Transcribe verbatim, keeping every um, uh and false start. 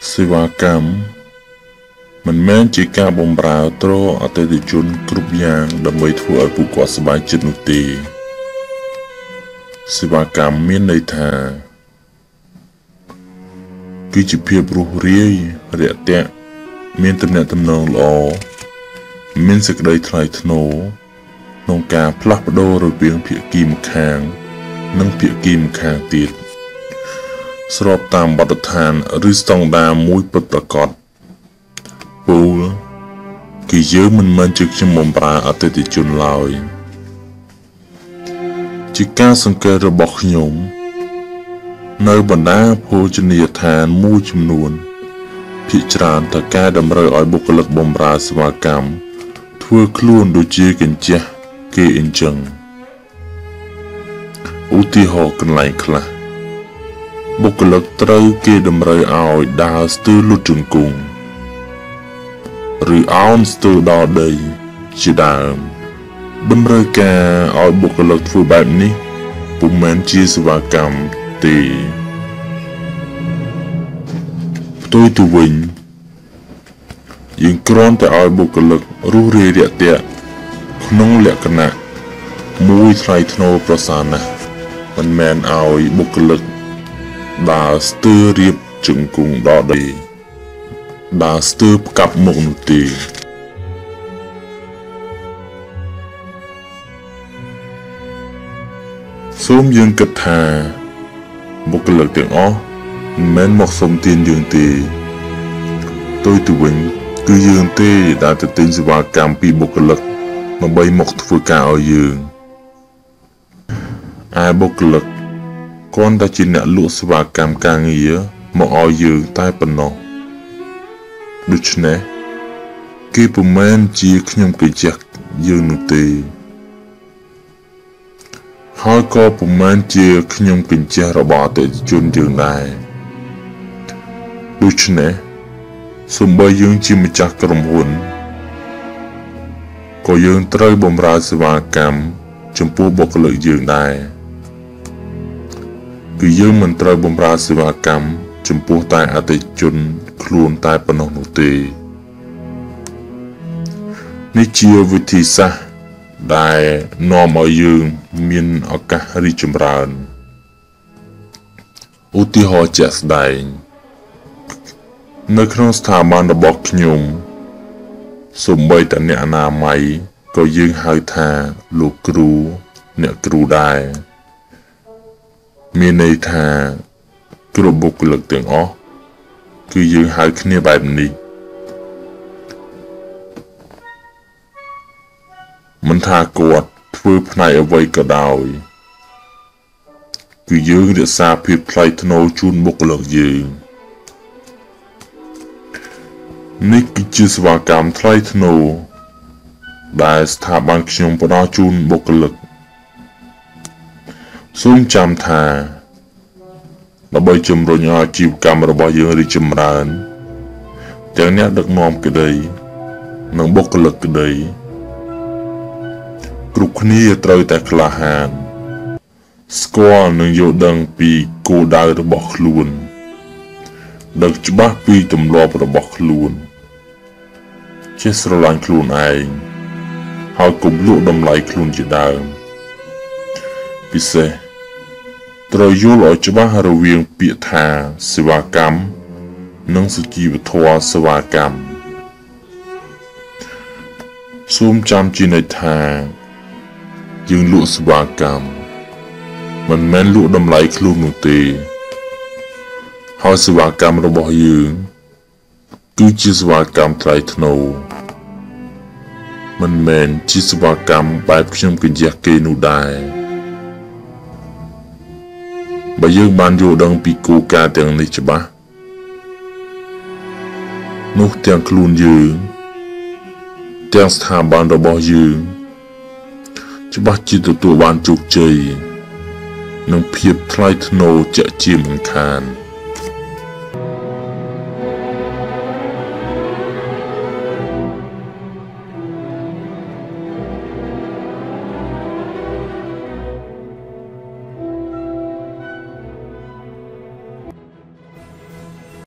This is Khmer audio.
សេវាកម្មមិនមែនជាការបម្រើទ្រអតិថិជនគ្រប់យ៉ាងដើម្បីធ្វើឲ្យពួកគាត់សប្បាយចិត្តនោះទេសេវាកម្មមានន័យថាគឺជាភាពរស់រាយរាក់ទាក់មានទំនាក់ទំនងល្អមានសេចក្តីថ្លៃថ្នូរក្នុងការផ្លាស់ប្ដូររវាងភាគីម្ខាងនិងភាគីម្ខាងទៀតស្របតាមបទដ្ឋានឬស្តង់ដារមួយពិតប្រាកដពូលគឺយើងមិនមែនជាខ្ញុំបម្រើអតិថិជនឡើយជាការសង្កេតរបស់ខ្ញុំនៅបណ្ដាភោជនីយដ្ឋានមួយចំនួនភាគច្រើនតែការតម្រូវឲ្យបុគ្គលិកបម្រើសេវាកម្មធ្វើខ្លួនដូចជាកញ្ចេះគេអញ្ចឹងឧទាហរណ៍កន្លែងខ្លះបុគ្គលិកត្រូវគេតម្រូវឲ្យដើរស្ទើរលុតជង្គង់ឬអោនស្ទើរដល់ដីជាដើមតម្រូវការឲ្យបុគ្គលិកធ្វើបែបនេះពុំមែនជាសេវាកម្មទេផ្ទុយទៅវិញយើងគ្រាន់តែឲ្យបុគ្គលិករស់រាយរាក់ទាក់ក្នុងលក្ខណៈមួយថ្លៃថ្នូរប្រសើរណាស់មិនមែនឲ្យបុគ្គលិកដើរស្ទើររៀបជង្គង់ដល់ដីដើរស្ទើរផ្កាប់មុខនោះទេសូមយើងគិតថាបុគ្គលិកទាំងអស់មិនមែនមកសុំទានយើងទេផ្ទុយទៅវិញគឺយើងទេដែលទៅទិញសេវាកម្មពីបុគ្គលិកដើម្បីមកធ្វើការឲ្យយើងឯបុគ្គលិកគ្រាន់តែជាអ្នកលក់សេវាកម្មការងារមកឲ្យយើងតែប៉ុណ្ណោះដូច្នេះគេពុំមែនជាខ្ញុំកញ្ចេះយើងនោះទេហើយក៏ពុំមែនជាខ្ញុំកញ្ចេះរបស់អតិថិជនយើងដែរដូច្នេះសូម្បីយើងជាម្ចាស់ក្រុមហ៊ុនក៏យើងត្រូវបម្រើសេវាកម្មចំពោះបុគ្គលិកយើងដែរគឺយើងមិនត្រូវបម្រើសេវាកម្មចំពោះតែអតិថិជនខ្លួនតែប៉ុណ្ណោះនោះទេនេះជាវិធីសាស្ត្រដែលនាំឲ្យយើងមានឱកាសរីកចម្រើនឧទាហរណ៍ជាក់ស្ដែងនៅក្នុងស្ថាប័នរបស់ខ្ញុំសូម្បីតែអ្នកអនាម័យក៏យើងហៅថាលោកគ្រូអ្នកគ្រូដែរមានន័យថាគ្រប់បុគ្គលិកទាំងអស់គឺយើងហៅគ្នាបែបនេះមិនថាគាត់ធ្វើផ្នែកអ្វីក៏ដោយគឺយើងរក្សាភាពថ្លៃថ្នូរជូនបុគ្គលិកយើងនេះគឺជាសេវាកម្មថ្លៃថ្នូរដែលស្ថាប័នខ្ញុំផ្ដល់ជូនបុគ្គលិកសូមចាំថាដើម្បីជំរុញឲ្យអាជីវកម្មរបស់យើងរីកចម្រើនទាំងអ្នកដឹកនាំក្តីនិងបុគ្គលិកក្តីគ្រប់គ្នាត្រូវតែក្លាហានស្គាល់និងយល់ដឹងពីគោលដៅរបស់ខ្លួនដឹងច្បាស់ពីទម្លាប់របស់ខ្លួនចេះស្រឡាញ់ខ្លួនឯងហើយកុំលក់តម្លៃខ្លួនជាដើមពិសេសត្រូវយល់ឲ្យច្បាស់រវាងពាក្យថាសេវាកម្មនិងសុជីវធម៌សេវាកម្មសូមចាំជានិច្ចថាយើងលក់សេវាកម្មមិនមែនលក់តម្លៃខ្លួននោះទេហើយសេវាកម្មរបស់យើងគឺជាសេវាកម្មថ្លៃថ្នូរមិនមែនជាសេវាកម្មបែបខ្ញុំកញ្ចេះគេនោះដែរបើយើងបានយល់ដឹងពីគោលការណ៍ទាំងនេះច្បាស់នោះទាំងខ្លួនយើងទាំងស្ថាប័នរបស់យើងច្បាស់ជាទទួលបានជោគជ័យនិងភាពថ្លៃថ្នូរជាក់ជាមិនខាន